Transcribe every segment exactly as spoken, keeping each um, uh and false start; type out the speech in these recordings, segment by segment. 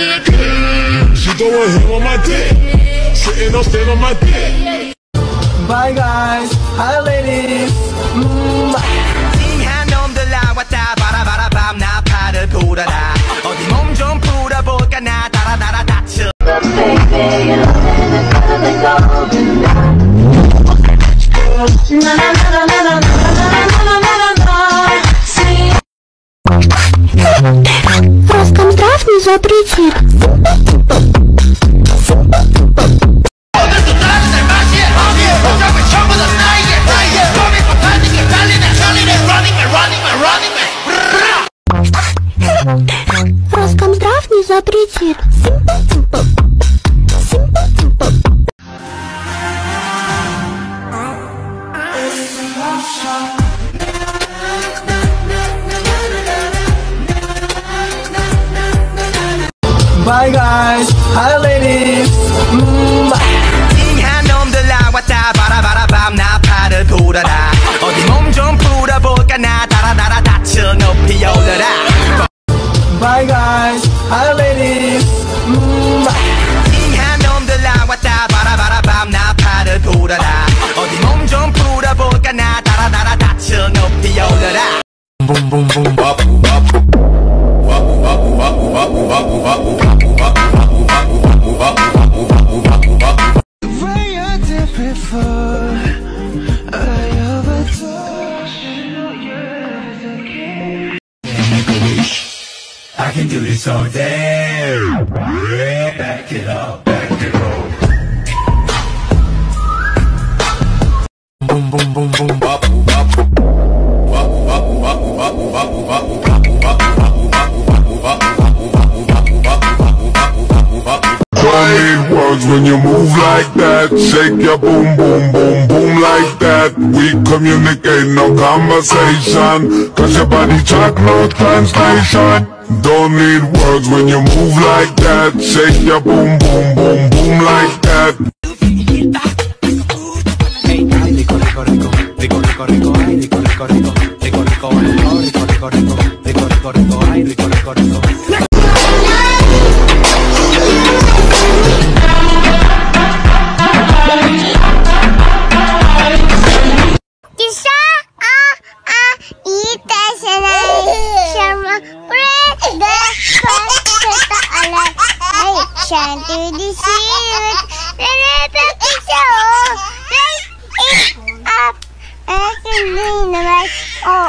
She throwing him on my dick, sitting on stand on my dick. Bye guys, hi ladies. Mm. 징한 놈들 나왔다 바라바라밤 나팔을 불어라 어디 몸 좀 풀어볼까 나 달아달아 다쳐. Роскомздрав не запретит. Роскомздрав не запретит. Bye guys, hi ladies. Mm. 징한 놈들 나왔다 바라바라밤 나팔을 불어라 어디 몸 좀 풀어볼까 나 달아달아 다쳐 높이 올려라. Bye guys, hi ladies. Mm. 징한 놈들 나왔다 바라바라밤 나팔을 불어라 어디 몸 좀 풀어볼까 나 달아달아 다쳐 높이 올려라. 붐붐붐 I can do this all day. Back it up, back it up. boom boom boom boom bop Don't need words when you move like that. Shake your boom boom boom boom like that. We communicate, no conversation, cause your body track, no translation. Don't need words when you move like that. Shake your boom boom boom boom like that. Rico, rico, rico, rico, rico, rico, ay, rico, rico, rico, rico, rico, rico, rico, rico, rico, rico, rico, ay, rico, rico, rico. To the shield, the picture, break it up, and clean the rest. Oh,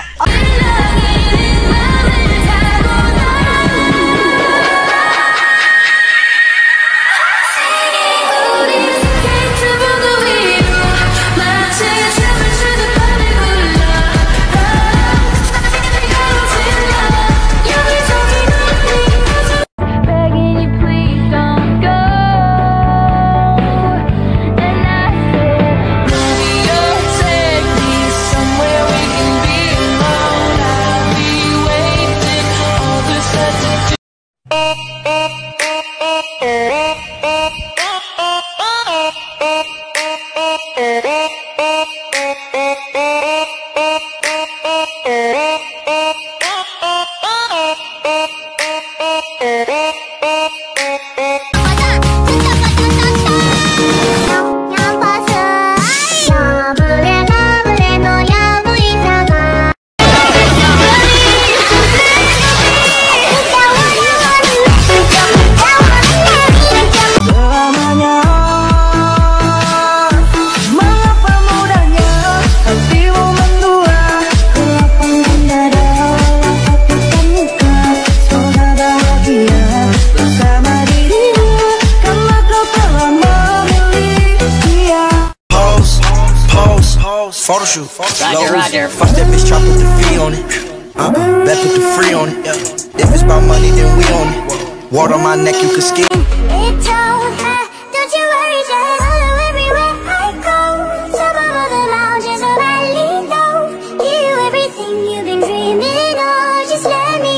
Photo shoot. Roger, Roger. Fuck that bitch, try put the fee on it. Uh, bet put the free on it. Yeah. If it's about money, then we on it. Water on my neck, you can ski. it's all high, don't you worry, just follow everywhere I go. Top of all the mountains, so I lean low. Give you everything you've been dreaming of. Just let me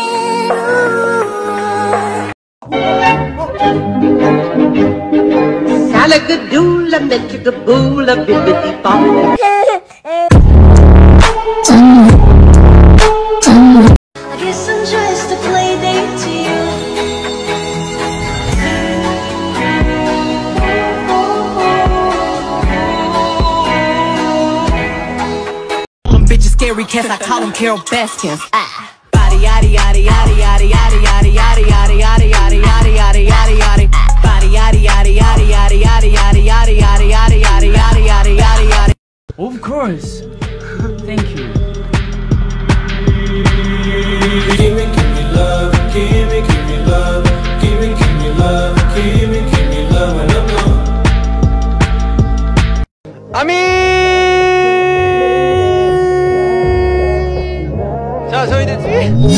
in. Salagadoola, make you gaboola, bibbidi bop. I guess I'm just a playdate to you. scary cats, I call them Carol Baskins. Ah. Body yaddy yaddy yaddy yaddy yaddy yaddy yaddy yaddy yaddy yaddy yaddy yaddy yaddy yaddy. Body yaddy yaddy yaddy yaddy yaddy yaddy yaddy yaddy yaddy yaddy yaddy yaddy yaddy yaddy. Of course. Thank you. Give me, give me love, give me, give me love, give me, give me love, give me, give me love, and I'm gone. 아미! 자, 저희는 뒤.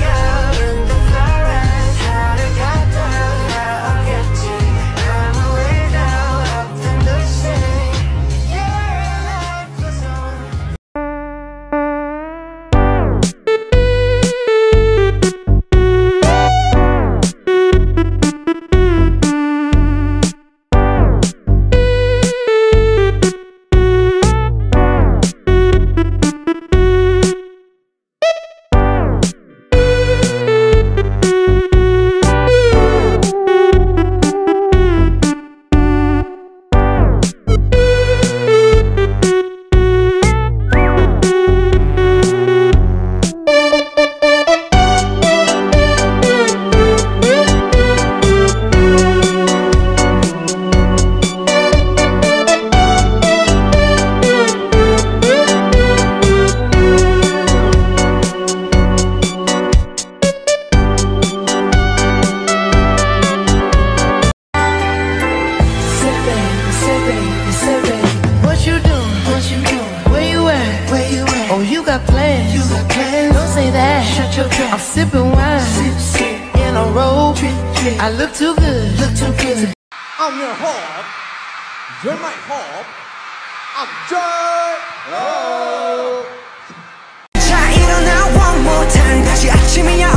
I'm sipping wine sip, sip. In a robe. I look too good. Look too good. I'm your hope. You're my hope. I'm Joy. Oh. 자 일어나 one more time. 다시 아침이야.